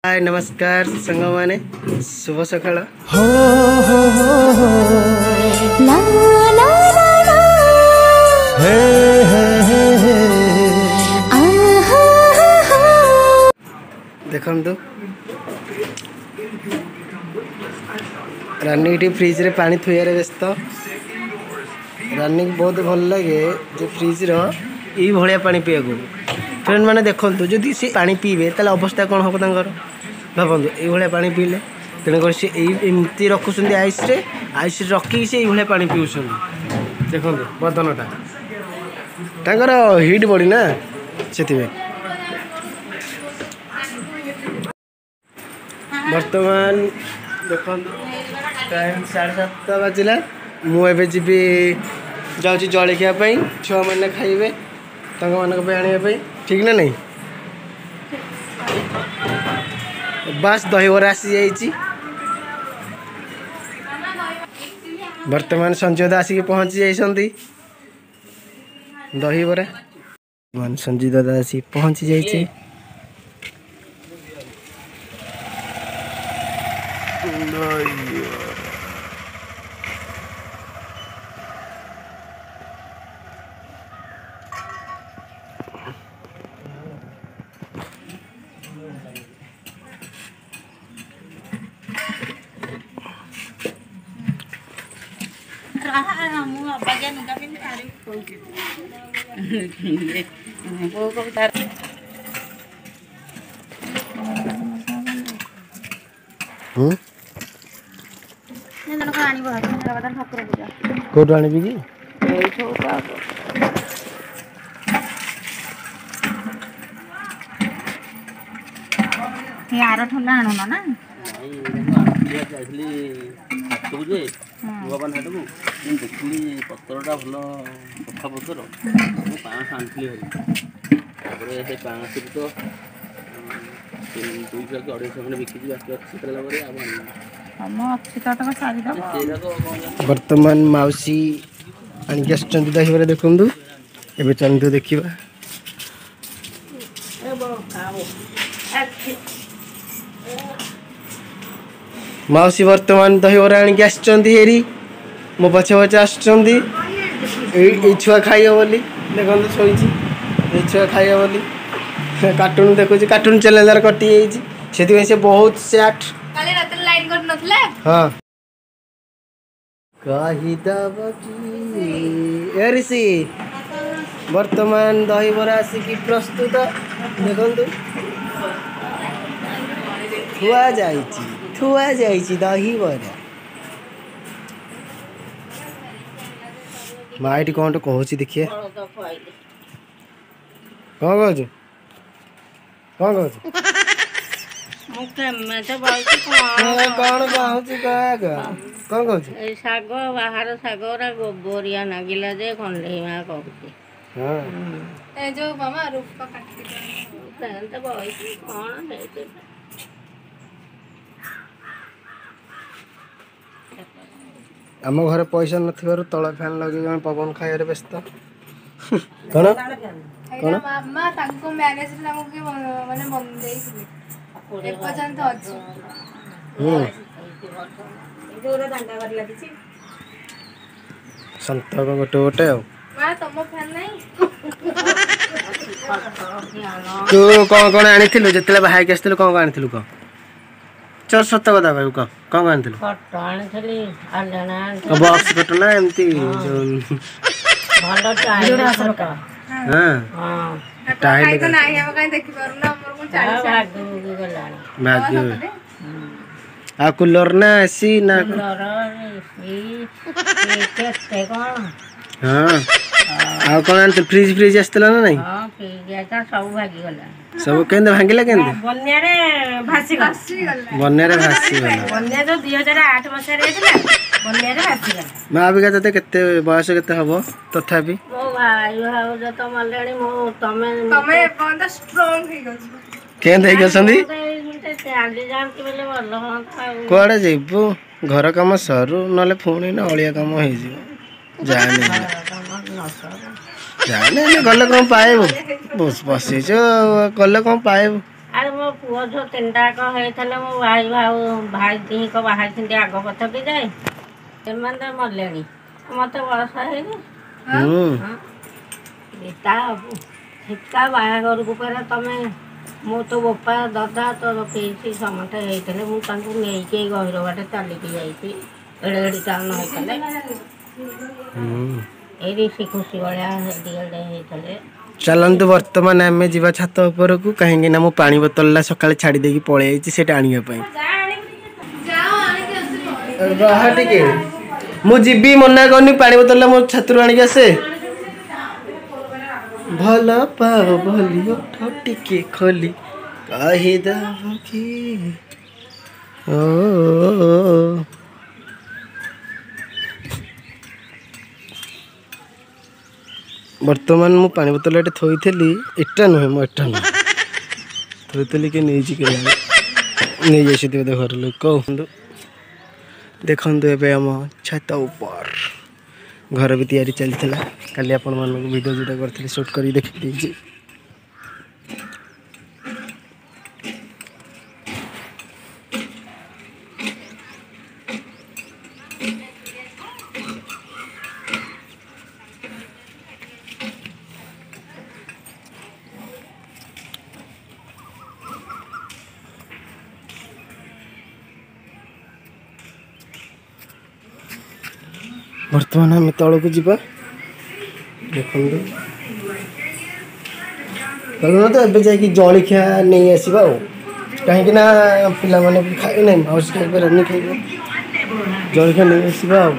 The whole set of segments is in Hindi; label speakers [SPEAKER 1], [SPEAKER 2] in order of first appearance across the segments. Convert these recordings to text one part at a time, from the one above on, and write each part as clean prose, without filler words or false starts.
[SPEAKER 1] हाय नमस्कार संग माने शुभ सकाळ देखंतु रानी फ्रिज रे पानी थुयारे व्यस्त रानी बहुत भल लगे जो फ्रिज रो ई भलिया पानी पिया को फ्रेंड माने देखंतु जदि से पानी पीबे ताले अवस्था कोन हो तांकर भावନ୍ତୁ ଏଇଭଳିଆ ପାଣି ପିଇଲେ ତେଣୁକରି ସେ ଏମିତି ରଖୁଛନ୍ତି ଆଇସ୍ରେ ରଖିକି ସେ ଏଇଭଳିଆ ପାଣି ପିଉଛନ୍ତି ଦେଖନ୍ତୁ ବଦନଟା ତାଙ୍କର ହିଟ୍ ବଡ଼ି ନା ସେଥିପାଇଁ ବର୍ତ୍ତମାନ ଦେଖନ୍ତୁ ଟାଇମ୍ 7:30 ବାଜିଲା ମୁଁ ଏବେ ଯିବି ଯାଉଛି ଜଳଖିଆ ପାଇଁ ଛୁଆମାନେ ଖାଇବେ ତାଙ୍କମାନଙ୍କ ପାଇଁ ଆଣିବା ପାଇଁ ଠିକ୍ ନା ନାହିଁ बस दहीबरा आसी जाइए वर्तमान संजय दादा आसिक पहुँची जाइए दहीबरा संजय दादा आसिक पहुँची जाइए कौट आनी कि
[SPEAKER 2] यार ठंडा आनो ना
[SPEAKER 3] भगवान हाट को देखली पत्रटा भल कथा पतर पाँच आनी से पाँच तो 200 कि 250 खंडे बिकी
[SPEAKER 1] वर्तमान मौसी आनिक दहीबरा देखु ए चलते देखा मौसी वर्तमान दहीबरा आनिक हेरी मो पछे पछे आसुँच छुआ खाइब बोली देखो शोची छुआ खाइब बोली कार्टून देखुच कार्टून चैनल कटि जाइए से बहुत सैट हाँ ऋषि वर्तमान दहीबरा आसिक प्रस्तुत देखु थुआ जाइए दहीबरा माइटी कौन तो कहूँ देखिए कौन कहु कौन कहु कौन कहूँ
[SPEAKER 2] शाग बाहर शाग गोबरिया नागिला जे खंडे कहूँ जो मामा रूप कौन
[SPEAKER 1] आम घर पैसा न तल फैन लगे पवन खाइबार व्यस्त कौन कौन
[SPEAKER 4] मामा तांको मैनेज के माने बंदे ए पर्यंत अछि जोरे दांडा कर लागि छी
[SPEAKER 1] संत गोटे गोटे
[SPEAKER 4] मां तम फैन नहीं
[SPEAKER 1] तू कौन कौन आनिथिलु जतले बाहाय के आस्थिलु कौन आनिथिलु क चल सत्य कथा भाई क कौन आनिथिलु
[SPEAKER 2] फटो आनिथली आलना
[SPEAKER 1] बॉक्स फटो ना एमती जो
[SPEAKER 2] भलो टाइल सरका
[SPEAKER 1] हां
[SPEAKER 4] हां टाइल तो नहीं हम कहीं देखि पारु ना हमर को 40
[SPEAKER 1] भाग्य आ कूलर ना एसी ना
[SPEAKER 2] कूलर केते कोन
[SPEAKER 1] हां आ कोन फ्रिज फ्रिज आस्तला ना नहीं
[SPEAKER 2] हां फ्रिज आता सब भागी गला
[SPEAKER 1] सब केंदे भांगिला केंदे
[SPEAKER 2] बन्या रे भासी गला
[SPEAKER 1] बन्या रे भासी गला
[SPEAKER 2] बन्या जो 2008 मसिया रेଥିଲା बन्या रे भासी गला
[SPEAKER 1] मैं अभी कहते केते बयस केते हबो तथापि
[SPEAKER 2] मो भाई हाउ जो तो मलेणी मो तमे
[SPEAKER 4] बहुत स्ट्रांग हे गछ
[SPEAKER 1] केंदे हे गसंदी
[SPEAKER 2] चाली जान के बेले भलो
[SPEAKER 1] कुआडे जेबू घर काम सरू नले फोन ना अलिया काम हो जिवो जाने जाने गले कौन पाइब बस बस गले कौन पाइब
[SPEAKER 2] ଆରେ ମୋ ପୁଅ ଝିଅ ତିନିଟାକ ହେଇଥିଲେ ମୋ ଭାଇ ଦିହିଁକ ବାହାରିଛନ୍ତି ଆଗ ପଛକେ ଯାଏ ସେମାନେ ତ ମଲେଣି ମୋତେ ବୟସ ହେଇନି ତା ଠିକା ବାହାଘରକୁ ପରେ ତମେ ମୁଁ ତ ବୋପା ଦାଦା ତୋର ପିଇସି ସମସ୍ତେ ହେଇଥିଲେ ମୁଁ ତାଙ୍କୁ ନେଇକି ଏଇ ଗହିର ବାଟେ ଚାଲିକି ଯାଇଛି ଏଡ଼େ ଏଡ଼ି ଟାଉନ ହେଇଥିଲେ ଏଇଠି ସେ ଖୁସି ଭଳିଆ ଏଡ଼େ ହେଇଥିଲେ।
[SPEAKER 1] ଚାଲନ୍ତୁ ବର୍ତ୍ତମାନ ଆମେ ଯିବା ଛାତ ଉପରକୁ କାହିଁକି ନା ମୁଁ ପାଣି ବୋତଲଟା ସକାଳେ ଛାଡ଼ି ଦେଇକି ପଳେଇ ଆଇଛି ସେଇଟା ଆଣିବା ପାଇଁ। ରହ ଟିକେ ମୁଁ ଯିବି ମନା କରୁନି ପାଣି ବୋତଲଟା ମୋ ଛାତରୁ ଆଣିକି ଆସେ। ଭଲ ପାଅ ବୋଲି ଓଠ ଟିକେ ଖୋଲି କହିଦବ କି ଓ ବର୍ତ୍ତମାନ ମୁଁ ପାଣି ବୋତଲ ଏଠି ଥୋଇଥିଲି ଏଟା ନୁହେଁ ମୁଁ ଏଟା ନୁହେଁ ଥୋଇଥିଲି କି ନେଇଛି ନେଇଯାଇଛନ୍ତି ବୋଧେ ଘର ଲୋକ। ଦେଖନ୍ତୁ ଏବେ ଆମ ଛାତ ଉପର ଘର ବି ତିଆରି ଚାଲିଥିଲା କାଲି ଆପଣମାନଙ୍କୁ ଭିଡ଼ିଓ ଯେଉଁଟା କରିଥିଲି ସୁଟ୍ କରି ଦେଖିଦେଇଛି। ବର୍ତ୍ତମାନ ଆମେ ତଳକୁ ଯିବା ଦେଖନ୍ତୁ ତଳକୁ ତ ଏବେ ଯାଇକି ଜଳଖିଆ ନେଇ ଆସିବା ଆଉ କାହିଁକି ନା ପିଲାମାନେ ବି ଖାଇବେ ନାହିଁ ମାଉସୀ ଖାଇବେ ରାନୀ ଖାଇବେ ଜଳଖିଆ ନେଇ ଆସିବା ଆଉ।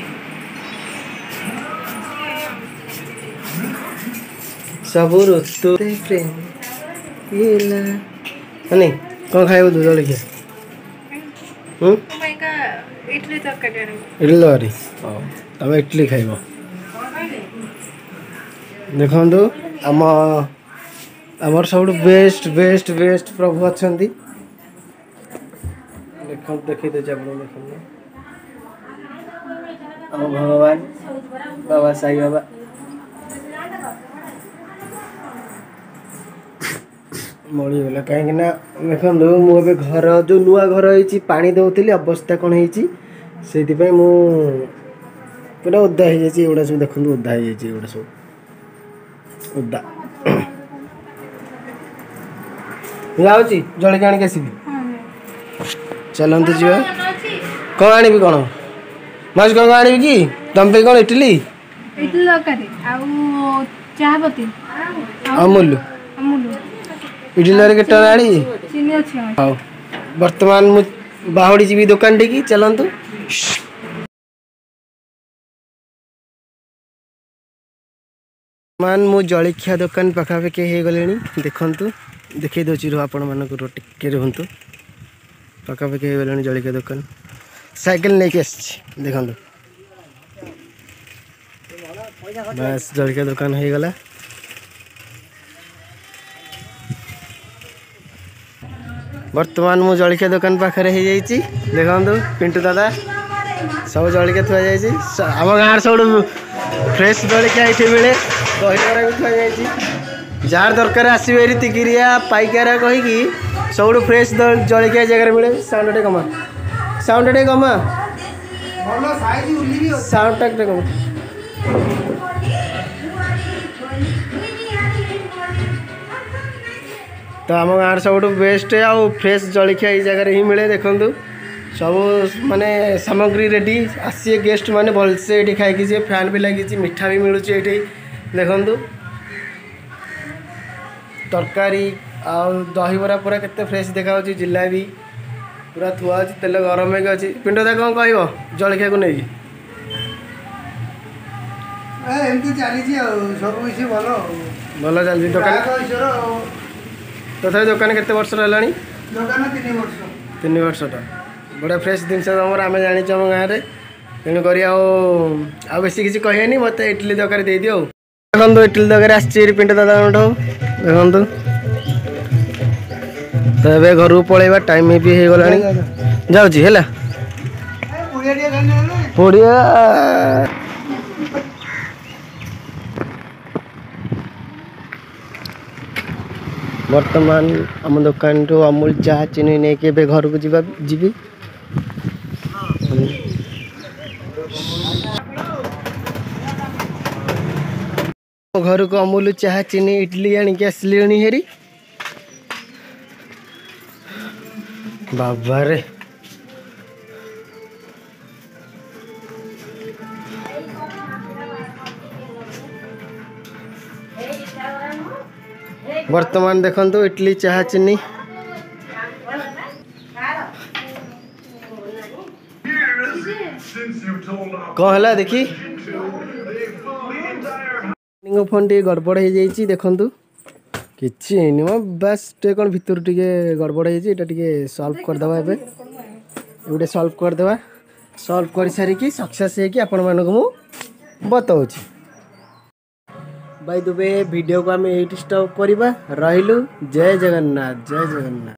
[SPEAKER 1] ସବୁ ଋତୁ ମାନେ କ'ଣ ଖାଇବୁ ତୁ ଜଳଖିଆ?
[SPEAKER 4] ଇଡଲି ତରକାରୀ
[SPEAKER 1] ହଉ ତମେ ଇଟଲି ଖାଇବ। ଦେଖନ୍ତୁ ଆମର ସବୁଠୁ ବେଷ୍ଟ ପ୍ରଭୁ ଅଛନ୍ତି। ଦେଖନ୍ତୁ ଦେଖେଇ ଦେଉଛି ଆପଣ ଦେଖନ୍ତୁ ଆମ ଭଗବାନ ବାବା ସାଇ ବାବା ମରିଗଲା କାହିଁକି ନା ଦେଖନ୍ତୁ ମୁଁ ଏବେ ଘର ଯେଉଁ ନୂଆ ଘର ହେଇଛି ପାଣି ଦେଉଥିଲି ଅବସ୍ଥା କ'ଣ ହେଇଛି ସେଇଥିପାଇଁ ମୁଁ ପୁରା ଓଦା ହେଇଯାଇଛି ଏଗୁଡ଼ା ସବୁ ଦେଖନ୍ତୁ ଓଦା ହେଇଯାଇଛି ଏଗୁଡ଼ା ସବୁ ଓଦା ଯାଉଛି ଜଳଖିଆ ଆଣିକି ଆସିବି ଚାଲନ୍ତୁ ଯିବା। କ'ଣ ଆଣିବି କ'ଣ ମାଉସୀ କ'ଣ ଆଣିବି କି ତମ ପାଇଁ କ'ଣ ଇଟିଲି
[SPEAKER 4] ତରକାରୀ ଆଉ ଚାହା ପତି
[SPEAKER 1] ଅମୁଲ ଇଟିଲି କେତେ ଟଙ୍କା ଆଣିବି? ହଉ ବର୍ତ୍ତମାନ ମୁଁ ବାହୁଡ଼ି ଯିବି ଦୋକାନ ଟିକି ଚାଲନ୍ତୁ। ବର୍ତ୍ତମାନ ମୁଁ ଜଳଖିଆ ଦୋକାନ ପାଖାପାଖି ହେଇଗଲେଣି ଦେଖନ୍ତୁ ଦେଖେଇ ଦେଉଛି ଆପଣମାନଙ୍କୁ ଟିକେ ରୁହନ୍ତୁ ପାଖାପାଖି ହେଇଗଲାଣି ଜଳଖିଆ ଦୋକାନ ସାଇକେଲ ନେଇକି ଆସିଛି ଦେଖନ୍ତୁ ବାସ୍ ଜଳଖିଆ ଦୋକାନ ହେଇଗଲା। ବର୍ତ୍ତମାନ ମୁଁ ଜଳଖିଆ ଦୋକାନ ପାଖରେ ହେଇଯାଇଛି ଦେଖନ୍ତୁ ପିଣ୍ଟୁ ଦାଦା ସବୁ ଜଳଖିଆ ଥୁଆଯାଇଛି ଆମ ଗାଁର ସବୁଠୁ ଫ୍ରେଶ୍ ଜଳଖିଆ ଏଇଠି ମିଳେ ଦହିବରା ବି ଥୁଆଯାଇଛି ଯାହାର ଦରକାର ଆସିବେ ଏଠି ତିକିରିଆ ପାଇକାରା କହିକି ସବୁଠୁ ଫ୍ରେଶ୍ ଜଳଖିଆ ଜାଗାରେ ମିଳେ। ସାଉଣ୍ଡ ଟିକେ କମା ସାଉଣ୍ଡଟା ଟିକେ କମା। ତ ଆମ ଗାଁର ସବୁଠୁ ବେଷ୍ଟ ଆଉ ଫ୍ରେଶ୍ ଜଳଖିଆ ଏଇ ଜାଗାରେ ହିଁ ମିଳେ ଦେଖନ୍ତୁ ସବୁ ମାନେ ସାମଗ୍ରୀ ରେଡ଼ି ଆସିବେ ଗେଷ୍ଟ ମାନେ ଭଲସେ ଏଠି ଖାଇକି ଯିବେ ଫ୍ୟାନ୍ ବି ଲାଗିଛି ମିଠା ବି ମିଳୁଛି ଏଠି ଦେଖନ୍ତୁ ତରକାରୀ ଆଉ ଦହିବରା ପୁରା କେତେ ଫ୍ରେଶ୍ ଦେଖାଯାଉଛି ଜିଲାପି ପୁରା ଥୁଆ ଅଛି ତେଲ ଗରମ ହେଇକି ଅଛି। ପିଣ୍ଟୁ ଦା କ'ଣ କହିବ ଜଳଖିଆକୁ ନେଇକି? ଏମିତି ଚାଲିଛି ଆଉ ସବୁ କିଛି ଭଲ ଚାଲିଛି ଦୋକାନ ତଥାପି ଦୋକାନ କେତେ ବର୍ଷର ହେଲାଣି? ଦୋକାନ 3 ବର୍ଷଟା ବଢ଼ିଆ ଫ୍ରେଶ୍ ଜିନିଷ ତୁମର ଆମେ ଜାଣିଛୁ ଆମ ଗାଁରେ ତେଣୁକରି ଆଉ ବେଶୀ କିଛି କହିବେନି ମୋତେ ଇଟିଲି ତରକାରୀ ଦେଇଦିଅ ଆଉ। ଦେଖନ୍ତୁ ଇଟିଲି ତରକାରୀ ଆସିଛି ଏଠି ପିଣ୍ଟୁ ଦାଦାଙ୍କଠୁ ଦେଖନ୍ତୁ ତ ଏବେ ଘରକୁ ପଳେଇବା ଟାଇମ୍ ବି ହେଇଗଲାଣି ଯାଉଛି ହେଲା ପଡ଼ିଆ बर्तमान आम दुकान टू अमूल चाहा चीनी नहीं के घर को जीवी घर को अमूल चाहा चीनी इडली आनिक आसली हेरी बाबा रे वर्तमान देखंतु इडली चाहा चीनी कौन है देखी फोन टे गड़बड़ हो जाइए देखंतु किछि बस टे कौन भितर टे गड़बड़ हो सॉल्व करदे एवं सॉल्व करदे सॉल्व कर सारिकी सक्सेस है कि आपण मानक मु बताऊँ बाय द वे वीडियो को आम ये स्टॉप करवा रहिलु जय जगन्नाथ जय जगन्नाथ।